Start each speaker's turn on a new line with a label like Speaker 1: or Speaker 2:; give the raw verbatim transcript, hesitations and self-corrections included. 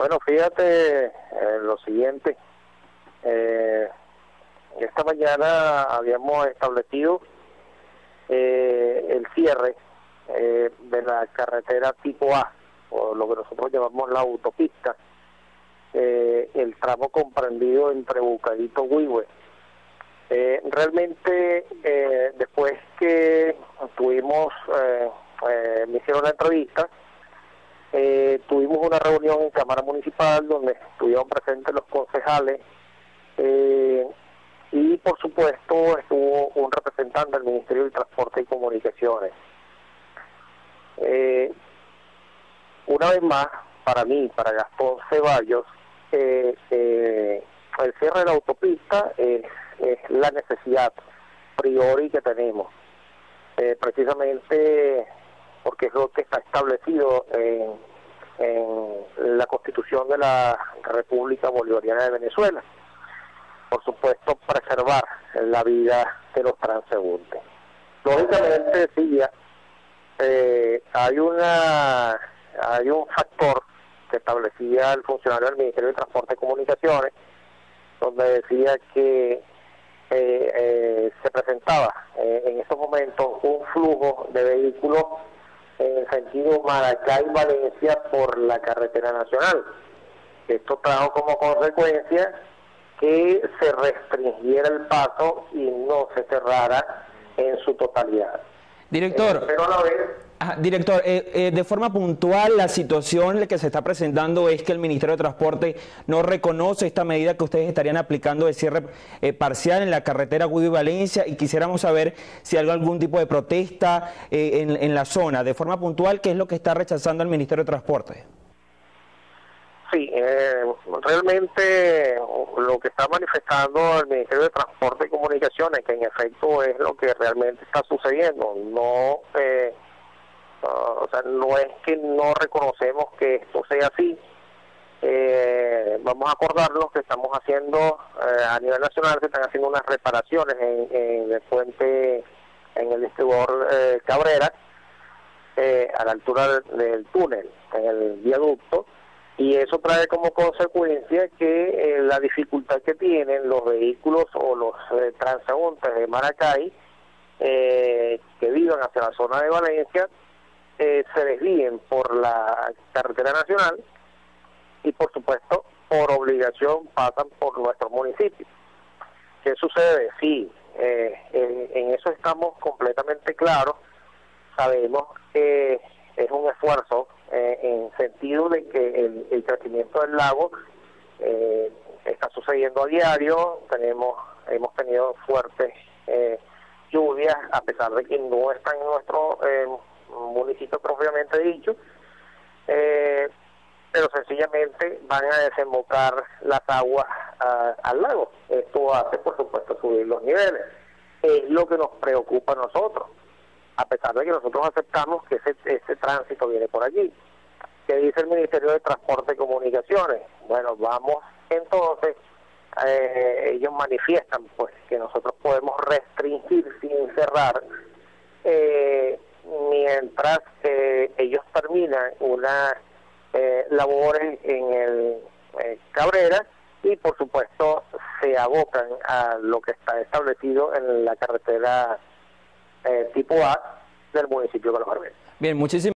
Speaker 1: Bueno, fíjate eh, lo siguiente. Eh, esta mañana habíamos establecido eh, el cierre eh, de la carretera tipo A, o lo que nosotros llamamos la autopista, eh, el tramo comprendido entre Bucarito y Huigüe. Eh, realmente, eh, después que tuvimos, eh, eh, me hicieron la entrevista, eh, tuvimos una reunión en Cámara Municipal donde estuvieron presentes los concejales eh, y por supuesto estuvo un representante del Ministerio de Transporte y Comunicaciones. Eh, una vez más, para mí, para Gastón Ceballos, eh, eh, el cierre de la autopista es, es la necesidad priori que tenemos, eh, precisamente porque es lo que está establecido en, en la Constitución de la República Bolivariana de Venezuela. Por supuesto, preservar la vida de los transeúntes. Lógicamente, sí, eh, hay una hay un factor que establecía el funcionario del Ministerio de Transporte y Comunicaciones, donde decía que eh, eh, se presentaba eh, en estos momentos un flujo de vehículos en el sentido Maracay-Valencia por la carretera nacional. Esto trajo como consecuencia que se restringiera el paso y no se cerrara en su totalidad.
Speaker 2: Director,
Speaker 1: eh, pero a la vez...
Speaker 2: Ajá, director, eh, eh, de forma puntual, la situación que se está presentando es que el Ministerio de Transporte no reconoce esta medida que ustedes estarían aplicando de cierre eh, parcial en la carretera Huigüe-Valencia, y quisiéramos saber si hay algún tipo de protesta eh, en, en la zona. De forma puntual, ¿qué es lo que está rechazando el Ministerio de Transporte?
Speaker 1: Sí, eh, realmente lo que está manifestando el Ministerio de Transporte y Comunicaciones, que en efecto es lo que realmente está sucediendo, no... Eh, Uh, o sea, no es que no reconocemos que esto sea así. Eh, vamos a acordarnos que estamos haciendo eh, a nivel nacional, se están haciendo unas reparaciones en, en el puente, en el distribuidor eh, Cabrera, eh, a la altura del, del túnel, en el viaducto, y eso trae como consecuencia que eh, la dificultad que tienen los vehículos o los eh, transeúntes de Maracay eh, que vivan hacia la zona de Valencia, Eh, se desvíen por la carretera nacional y por supuesto por obligación pasan por nuestro municipio. ¿Qué sucede? Sí, eh, en, en eso estamos completamente claros. Sabemos que es un esfuerzo eh, en sentido de que el, el crecimiento del lago eh, está sucediendo a diario. Tenemos hemos tenido fuertes eh, lluvias, a pesar de que no están en nuestro eh, municipio propiamente dicho, eh, pero sencillamente van a desembocar las aguas a, al lago. Esto hace, por supuesto, subir los niveles. Es lo que nos preocupa a nosotros, a pesar de que nosotros aceptamos que ese, ese tránsito viene por allí. ¿Qué dice el Ministerio de Transporte y Comunicaciones? Bueno, vamos entonces, eh, ellos manifiestan pues que nosotros podemos restringir sin cerrar, eh, mientras eh, ellos terminan una eh, labores en el eh, Cabrera y por supuesto se abocan a lo que está establecido en la carretera eh, tipo A del municipio de Los Barberos.
Speaker 2: Bien, muchísimas